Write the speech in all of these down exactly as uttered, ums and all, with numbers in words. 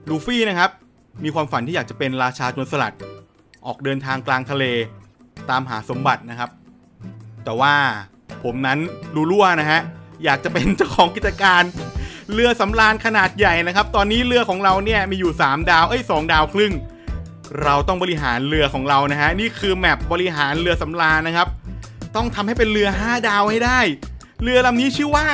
ลูฟี่นะครับมีความฝันที่อยากจะเป็นราชาโจรสลัดออกเดินทางกลางทะเลตามหาสมบัตินะครับแต่ว่าผมนั้นรู้ล่วนะฮะอยากจะเป็นเจ้าของกิจการเรือสำราญขนาดใหญ่นะครับตอนนี้เรือของเราเนี่ยมีอยู่สามดาวเอ้ยสองดาวครึ่งเราต้องบริหารเรือของเรานะฮะนี่คือแมปบริหารเรือสำราญนะครับต้องทำให้เป็นเรือห้าดาวให้ได้เรือลำนี้ชื่อว่า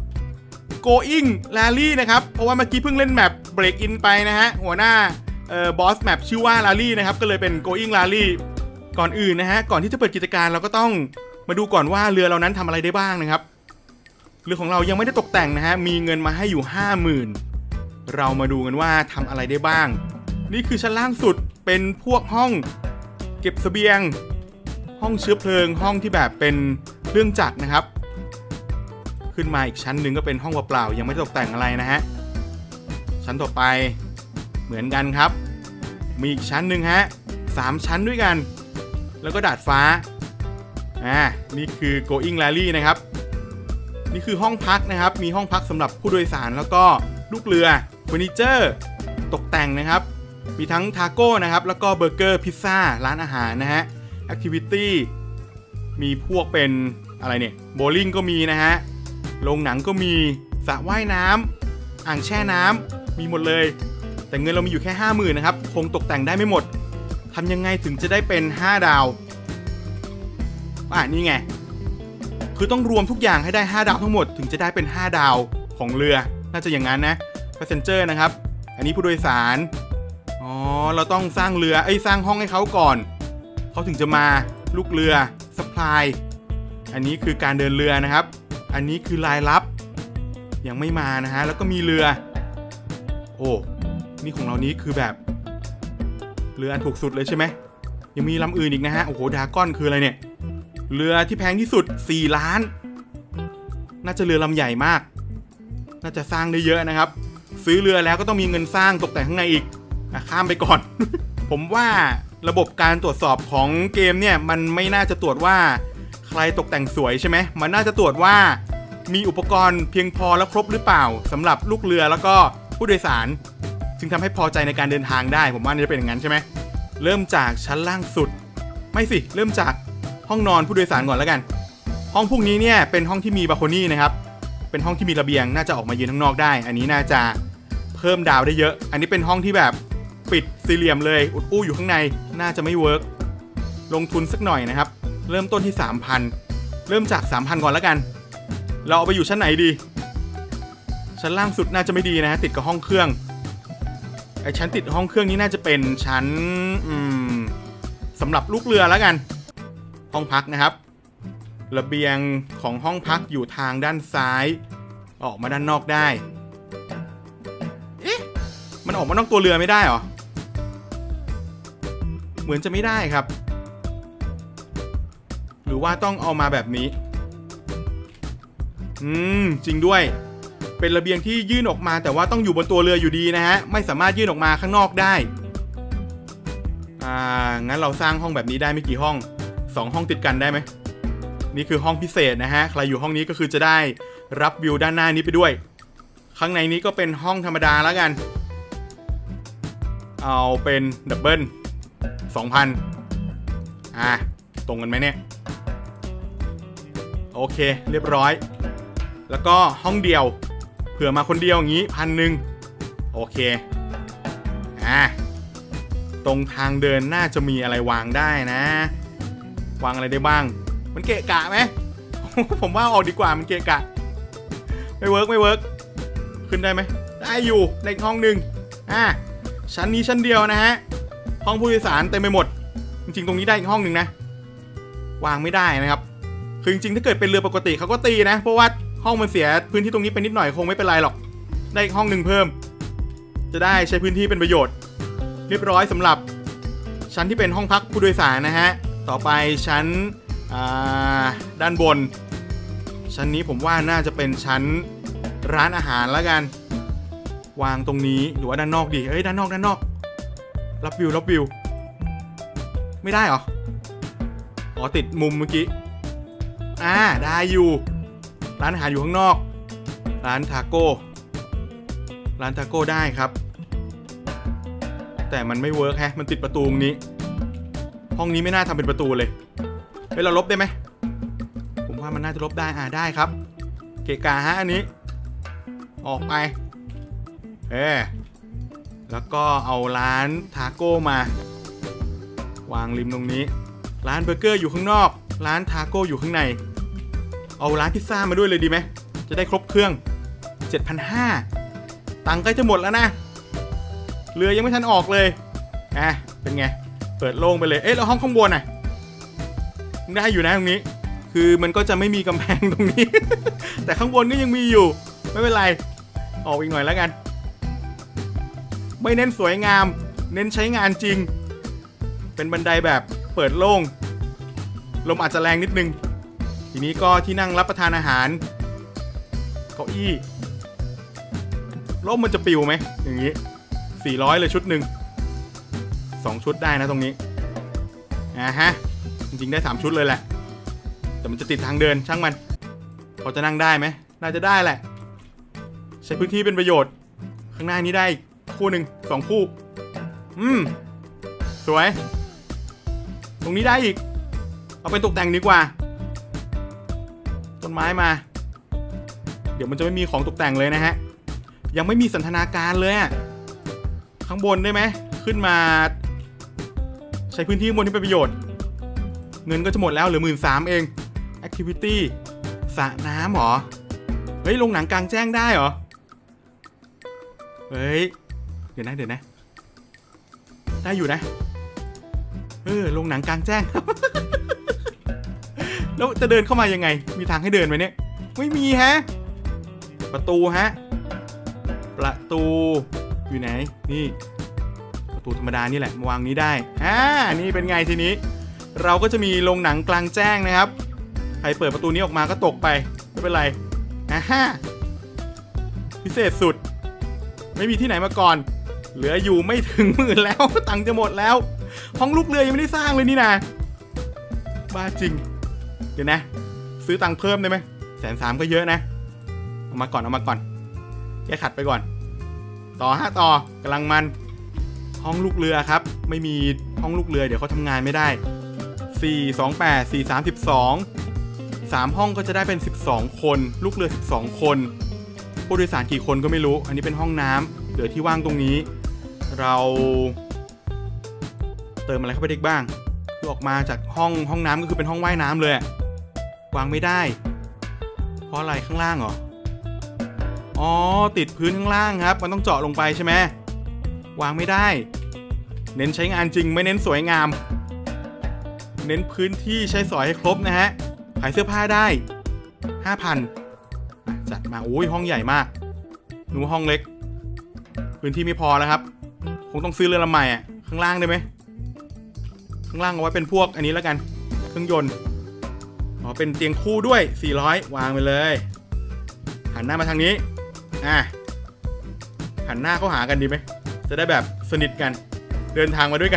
Going Rally นะครับเพราะว่าเมื่อกี้เพิ่งเล่นแมป Break In ไปนะฮะหัวหน้าเอ่อบอสแมปชื่อว่า Rally นะครับก็เลยเป็น Going Rally ก่อนอื่นนะฮะก่อนที่จะเปิดกิจการเราก็ต้องมาดูก่อนว่าเรือเรานั้นทำอะไรได้บ้างนะครับเรือของเรายังไม่ได้ตกแต่งนะฮะมีเงินมาให้อยู่ ห้าหมื่น เรามาดูกันว่าทำอะไรได้บ้างนี่คือชั้นล่างสุดเป็นพวกห้องเก็บเสบียงห้องเชื้อเพลิงห้องที่แบบเป็นเครื่องจักรนะครับขึ้นมาอีกชั้นหนึ่งก็เป็นห้องเปล่าๆยังไม่ตกแต่งอะไรนะฮะชั้นต่อไปเหมือนกันครับมีอีกชั้นหนึ่งฮะสามชั้นด้วยกันแล้วก็ดาดฟ้าอ่านี่คือ Going Rally นะครับนี่คือห้องพักนะครับมีห้องพักสำหรับผู้โดยสารแล้วก็ลูกเรือเฟอร์นิเจอร์ตกแต่งนะครับมีทั้งทาโก้นะครับแล้วก็เบอร์เกอร์พิซซ่าร้านอาหารนะฮะแอคทิวิตี้มีพวกเป็นอะไรเนี่ยโบลิ่งก็มีนะฮะโรงหนังก็มีสระว่ายน้ำอ่างแช่น้ำมีหมดเลยแต่เงินเรามีอยู่แค่ ห้าหมื่น นะครับคงตกแต่งได้ไม่หมดทำยังไงถึงจะได้เป็นห้าดาวอ่ะนี่ไงคือต้องรวมทุกอย่างให้ได้ห้าดาวทั้งหมดถึงจะได้เป็นห้าดาวของเรือน่าจะอย่างนั้นนะ Passenger นะครับอันนี้ผู้โดยสารอ๋อเราต้องสร้างเรือไอ้สร้างห้องให้เขาก่อนเขาถึงจะมาลูกเรือ Supply อันนี้คือการเดินเรือนะครับอันนี้คือรายรับยังไม่มานะฮะแล้วก็มีเรือโอ้นี่ของเรานี้คือแบบเรืออันถูกสุดเลยใช่ไหมยังมีลำอื่นอีกนะฮะโอ้โหดราก้อนคืออะไรเนี่ยเรือที่แพงที่สุดสี่ล้านน่าจะเรือลำใหญ่มากน่าจะสร้างได้เยอะนะครับซื้อเรือแล้วก็ต้องมีเงินสร้างตกแต่งข้างในอีกอ่ะข้ามไปก่อน ผมว่าระบบการตรวจสอบของเกมเนี่ยมันไม่น่าจะตรวจว่าใครตกแต่งสวยใช่ไหมมันน่าจะตรวจว่ามีอุปกรณ์เพียงพอและครบหรือเปล่าสำหรับลูกเรือแล้วก็ผู้โดยสารจึงทำให้พอใจในการเดินทางได้ผมว่าจะเป็นอย่างนั้นใช่ไหมเริ่มจากชั้นล่างสุดไม่สิเริ่มจากห้องนอนผู้โดยสารก่อนแล้วกันห้องพวกนี้เนี่ยเป็นห้องที่มีบาโคนี่นะครับเป็นห้องที่มีระเบียงน่าจะออกมายืนข้างนอกได้อันนี้น่าจะเพิ่มดาวได้เยอะอันนี้เป็นห้องที่แบบปิดสี่เหลี่ยมเลยอุดอู้อยู่ข้างในน่าจะไม่เวิร์กลงทุนสักหน่อยนะครับเริ่มต้นที่ สามพัน เริ่มจาก สามพัน ก่อนแล้วกันเราเอาไปอยู่ชั้นไหนดีชั้นล่างสุดน่าจะไม่ดีนะฮะติดกับห้องเครื่องไอชั้นติดห้องเครื่องนี้น่าจะเป็นชั้นอืมสำหรับลูกเรือแล้วกันห้องพักนะครับระเบียงของห้องพักอยู่ทางด้านซ้ายออกมาด้านนอกได้เอ๊ะมันออกมานอกตัวเรือไม่ได้หรอเหมือนจะไม่ได้ครับหรือว่าต้องเอามาแบบนี้อืมจริงด้วยเป็นระเบียงที่ยื่นออกมาแต่ว่าต้องอยู่บนตัวเรืออยู่ดีนะฮะไม่สามารถยื่นออกมาข้างนอกได้อ่างั้นเราสร้างห้องแบบนี้ได้ไม่กี่ห้องสองห้องติดกันได้ไหมนี่คือห้องพิเศษนะฮะใครอยู่ห้องนี้ก็คือจะได้รับวิวด้านหน้านี้ไปด้วยข้างในนี้ก็เป็นห้องธรรมดาแล้วกันเอาเป็นดับเบิล สองพัน อ่ะตรงกันไหมเนี่ยโอเคเรียบร้อยแล้วก็ห้องเดียวเผื่อมาคนเดียวอย่างนี้พันหนึ่งโอเคอ่ะตรงทางเดินน่าจะมีอะไรวางได้นะวางอะไรได้บ้างมันเกะกะไหม ผมว่าออกดีกว่ามันเกะกะไม่เวิร์กไม่เวิร์กขึ้นได้ไหมได้อยู่ในห้องหนึ่งอ่ะชั้นนี้ชั้นเดียวนะฮะห้องผู้โดยสารเต็มไปหมดจริงๆตรงนี้ได้อีกห้องหนึ่งนะวางไม่ได้นะครับคือจริงๆถ้าเกิดเป็นเรือปกติเขาก็ตีนะเพราะว่าห้องมันเสียพื้นที่ตรงนี้ไปนิดหน่อยคงไม่เป็นไรหรอกได้อีกห้องหนึ่งเพิ่มจะได้ใช้พื้นที่เป็นประโยชน์เรียบร้อยสำหรับชั้นที่เป็นห้องพักผู้โดยสารนะฮะต่อไปชั้นด้านบนชั้นนี้ผมว่าน่าจะเป็นชั้นร้านอาหารแล้วกันวางตรงนี้หรือว่าด้านนอกดีเอ้ยด้านนอกด้านนอกรับวิวรับวิวไม่ได้เหรออ๋อติดมุมเมื่อกี้อ่าได้อยู่ร้านอาหารอยู่ข้างนอกร้านทาโก้ร้านทาโก้ได้ครับแต่มันไม่เวิร์กแฮะมันติดประตูตรงนี้ห้องนี้ไม่น่าทำเป็นประตูเลยเฮ้ยเราลบได้ไหมผมว่ามันน่าจะลบได้อ่าได้ครับเกะกะฮะอันนี้ออกไปเออแล้วก็เอาร้านทาโก้มาวางริมตรงนี้ร้านเบอร์เกอร์อยู่ข้างนอกร้านทาโก้อยู่ข้างในเอาร้านพิซซ่ามาด้วยเลยดีไหมจะได้ครบเครื่อง เจ็ดพันห้าร้อย ตังค์ใกล้จะหมดแล้วนะเรือยังไม่ทันออกเลยอ่ะเป็นไงเปิดโล่งไปเลยเอ๊ะแล้วห้องข้างบนน่ะได้อยู่นะตรงนี้คือมันก็จะไม่มีกำแพงตรงนี้ แต่ข้างบนก็ยังมีอยู่ไม่เป็นไรออกอีกหน่อยแล้วกันไม่เน้นสวยงามเน้นใช้งานจริงเป็นบันไดแบบเปิดโล่งลมอาจจะแรงนิดนึงทีนี้ก็ที่นั่งรับประทานอาหารเก้าอี้ร่มมันจะปิวไหมอย่างนี้สี่ร้อยเลยชุดหนึ่งสองชุดได้นะตรงนี้อ่าฮะจริงๆได้สามชุดเลยแหละแต่มันจะติดทางเดินช่างมันพอจะนั่งได้ไหมน่าจะได้แหละใช้พื้นที่เป็นประโยชน์ข้างหน้านี้ได้คู่หนึ่งสองคู่อืมสวยตรงนี้ได้อีกเอาไปตกแต่งดีกว่าต้นไม้มาเดี๋ยวมันจะไม่มีของตกแต่งเลยนะฮะยังไม่มีสันทนาการเลยอะข้างบนได้ไหมขึ้นมาใช้พื้นที่ข้างบนที่เป็นประโยชน์เงินก็จะหมดแล้วเหลือหมื่นสามเอง Activity สระน้ำหรอเฮ้ยโรงหนังกลางแจ้งได้เหรอเฮ้ยเดี๋ยวนะเดี๋ยวนะได้อยู่นะเออโรงหนังกลางแจ้ง แล้วจะเดินเข้ามายังไงมีทางให้เดินไหมเนี่ยไม่มีฮะประตูฮะประตูอยู่ไหนนี่ประตูธรรมดานี่แหละมาวางนี้ได้อ่านี่เป็นไงทีนี้เราก็จะมีโรงหนังกลางแจ้งนะครับใครเปิดประตูนี้ออกมาก็ตกไปไม่เป็นไรอ่าฮะพิเศษสุดไม่มีที่ไหนมาก่อนเหลืออยู่ไม่ถึงหมื่นแล้วตังค์จะหมดแล้วห้องลูกเรือยังไม่ได้สร้างเลยนี่นะบ้าจริงเดี๋ยวนะซื้อตังค์เพิ่มได้ไหมแสนสามก็เยอะนะเอามาก่อนเอามาก่อนแก้ขัดไปก่อนต่อฮะต่อกำลังมันห้องลูกเรือครับไม่มีห้องลูกเรือเดี๋ยวเขาทำงานไม่ได้สี่ สอง แปด สี่ สาม สิบสอง สามห้องก็จะได้เป็นสิบสองคนลูกเรือสิบสองคนผู้โดยสารกี่คนก็ไม่รู้อันนี้เป็นห้องน้ำเหลือที่ว่างตรงนี้เราเติมอะไรเข้าไปได้บ้างคือออกมาจากห้องห้องน้ำก็คือเป็นห้องว่ายน้ำเลยวางไม่ได้เพราะอะไรข้างล่างเหรออ๋อติดพื้นข้างล่างครับมันต้องเจาะลงไปใช่ไหมวางไม่ได้เน้นใช้งานจริงไม่เน้นสวยงามเน้นพื้นที่ใช้สอยให้ครบนะฮะขายเสื้อผ้าได้ ห้าพัน จัดมาโอ้ยห้องใหญ่มากหนูห้องเล็กพื้นที่ไม่พอแล้วครับคงต้องซื้อเรือลำใหม่อ่ะข้างล่างได้ไหมข้างล่างเอาไว้เป็นพวกอันนี้แล้วกันเครื่องยนต์อ๋อเป็นเตียงคู่ด้วยสี่ร้อยวางไปเลยหันหน้ามาทางนี้อ่ะหันหน้าเข้าหากันดีไหมจะได้แบบสนิทกันเดินทางมาด้วยกัน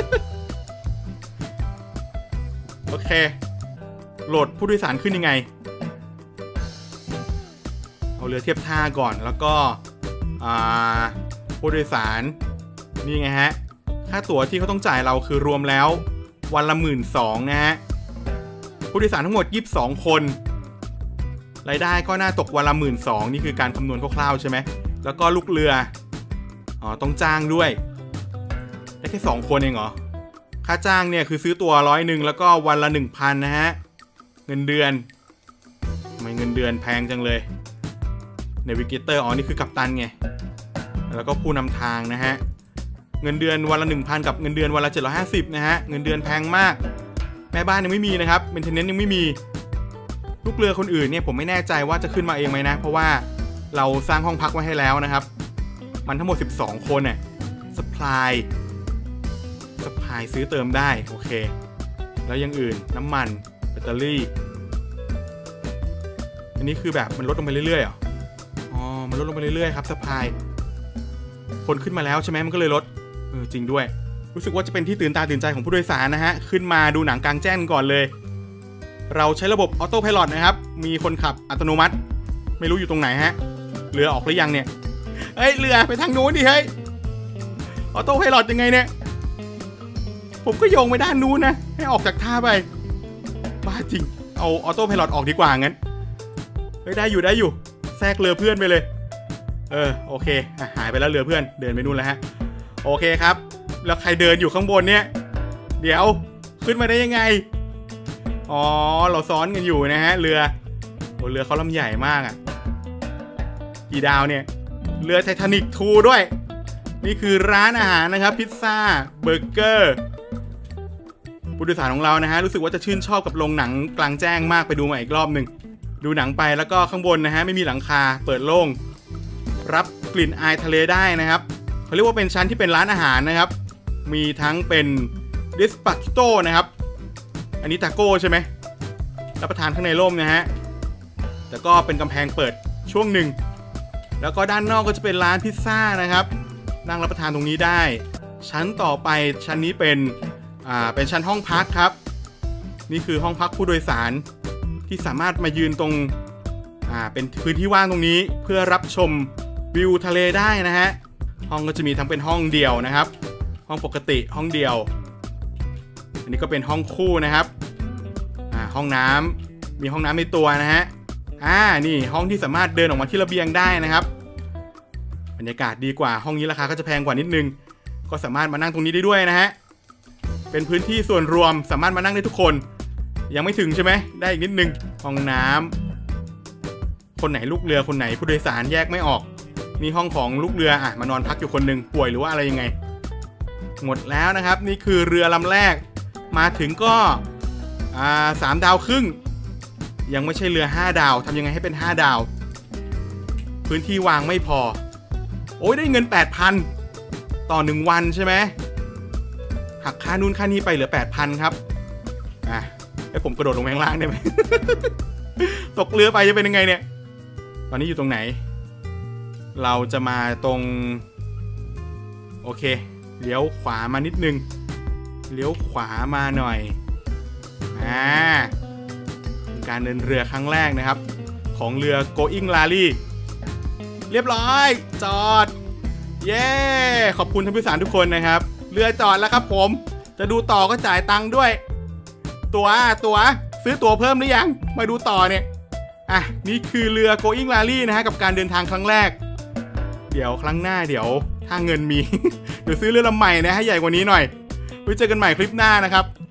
โอเคโหลดผู้โดยสารขึ้นยังไงเอาเรือเทียบท่าก่อนแล้วก็ผู้โดยสารนี่ไงฮะค่าตั๋วที่เขาต้องจ่ายเราคือรวมแล้ววันละหมื่นสองนะฮะผู้โดยสารทั้งหมดยี่สิบสองคนรายได้ก็น่าตกวันละหมื่นสองนี่คือการคำนวณคร่าวๆใช่ไหมแล้วก็ลูกเรืออ๋อต้องจ้างด้วยได้แค่สองคนเองเหรอค่าจ้างเนี่ยคือซื้อตั๋วร้อยหนึ่งแล้วก็วันละหนึ่งพันนะฮะเงินเดือนทำไมเงินเดือนแพงจังเลยNavigatorอ๋อนี่คือกัปตันไงแล้วก็ผู้นำทางนะฮะเงินเดือนวันละ หนึ่งพัน กับเงินเดือนวันละเจ็ดร้อยห้าสิบนะฮะเงินเดือนแพงมากแม่บ้านยังไม่มีนะครับเมนเทนเนนซ์ยังไม่มีลูกเรือคนอื่นเนี่ยผมไม่แน่ใจว่าจะขึ้นมาเองไหมนะเพราะว่าเราสร้างห้องพักไว้ให้แล้วนะครับมันทั้งหมดสิบสองคนเนี่ยซัพพลายซัพพลายซื้อเติมได้โอเคแล้วยังอื่นน้ำมันแบตเตอรี่อันนี้คือแบบมันลดลงไปเรื่อยๆเหรออ๋อมันลดลงไปเรื่อยๆครับซัพพลายคนขึ้นมาแล้วใช่ไหมมันก็เลยลดเออจริงด้วยรู้สึกว่าจะเป็นที่ตื่นตาตื่นใจของผู้โดยสารนะฮะขึ้นมาดูหนังกลางแจ้งก่อนเลยเราใช้ระบบออโต้ไพลอตนะครับมีคนขับอัตโนมัติไม่รู้อยู่ตรงไหนฮะเรือออกหรือยังเนี่ยเฮ้ยเรือไปทางนู้นดิเฮ้ยออโต้ไพลอตยังไงเนี่ยผมก็โยงไปด้านนู้นนะให้ออกจากท่าไปบ้าจริงเอาออโต้ไพลอตออกดีกว่างั้นเฮ้ยได้อยู่ได้อยู่แทรกเรือเพื่อนไปเลยเออโอเคหายไปแล้วเรือเพื่อนเดินไปนู่นแล้วฮะโอเคครับแล้วใครเดินอยู่ข้างบนเนี่ยเดี๋ยวขึ้นมาได้ยังไงอ๋อเราซ้อนกันอยู่นะฮะเรือโอ้เรือเขาลำใหญ่มากอ่ะกี่ดาวเนี่ยเรือไททานิกทูด้วยนี่คือร้านอาหารนะครับพิซซ่าเบอร์เกอร์ผู้โดยสารของเรานะฮะรู้สึกว่าจะชื่นชอบกับโรงหนังกลางแจ้งมากไปดูมาอีกรอบหนึ่งดูหนังไปแล้วก็ข้างบนนะฮะไม่มีหลังคาเปิดโล่งรับกลิ่นอายทะเลได้นะครับเขาเรียกว่าเป็นชั้นที่เป็นร้านอาหารนะครับมีทั้งเป็นดิสปาชิโต้นะครับอันนี้ทาโก้ใช่ไหมรับประทานข้างในร่มนะฮะแต่ก็เป็นกำแพงเปิดช่วงหนึ่งแล้วก็ด้านนอกก็จะเป็นร้านพิซซ่านะครับนั่งรับประทานตรงนี้ได้ชั้นต่อไปชั้นนี้เป็นอ่าเป็นชั้นห้องพักครับนี่คือห้องพักผู้โดยสารที่สามารถมายืนตรงอ่าเป็นพื้นที่ว่างตรงนี้เพื่อรับชมวิวทะเลได้นะฮะห้องก็จะมีทั้งเป็นห้องเดี่ยวนะครับห้องปกติห้องเดี่ยวอันนี้ก็เป็นห้องคู่นะครับอ่าห้องน้ำมีห้องน้ำในตัวนะฮะอ่านี่ห้องที่สามารถเดินออกมาที่ระเบียงได้นะครับบรรยากาศดีกว่าห้องนี้ราคาก็จะแพงกว่านิดนึงก็สามารถมานั่งตรงนี้ได้ด้วยนะฮะเป็นพื้นที่ส่วนรวมสามารถมานั่งได้ทุกคนยังไม่ถึงใช่ไหมได้อีกนิดนึงห้องน้ำคนไหนลูกเรือคนไหนผู้โดยสารแยกไม่ออกมีห้องของลูกเรืออ่ะมานอนพักอยู่คนหนึ่งป่วยหรือว่าอะไรยังไงหมดแล้วนะครับนี่คือเรือลำแรกมาถึงก็อ่าสามดาวครึ่งยังไม่ใช่เรือห้าดาวทำยังไงให้เป็นห้าดาวพื้นที่วางไม่พอโอ้ยได้เงิน แปดพัน ต่อหนึ่งวันใช่ไหมหักค่านู่นค่านี้ไปเหลือ แปดพัน ครับอ่ะให้ผมกระโดดลงไปข้างล่างได้ไหม ตกเรือไปจะเป็นยังไงเนี่ยตอนนี้อยู่ตรงไหนเราจะมาตรงโอเคเลี้ยวขวามานิดนึงเลี้ยวขวามาหน่อยอ่าการเดินเรือครั้งแรกนะครับของเรือ Going Rally เรียบร้อยจอดเย้ขอบคุณท่านผู้โดยสารทุกคนนะครับเรือจอดแล้วครับผมจะดูต่อก็จ่ายตังค์ด้วยตัวตัวซื้อตั๋วเพิ่มหรือยังมาดูต่อเนี่ยอ่ะนี่คือเรือ Going Rally นะฮะกับการเดินทางครั้งแรกเดี๋ยวครั้งหน้าเดี๋ยวถ้าเงินมี เดี๋ยวซื้อเรือลำใหม่นะให้ใหญ่กว่านี้หน่อยไว้เจอกันใหม่คลิปหน้านะครับ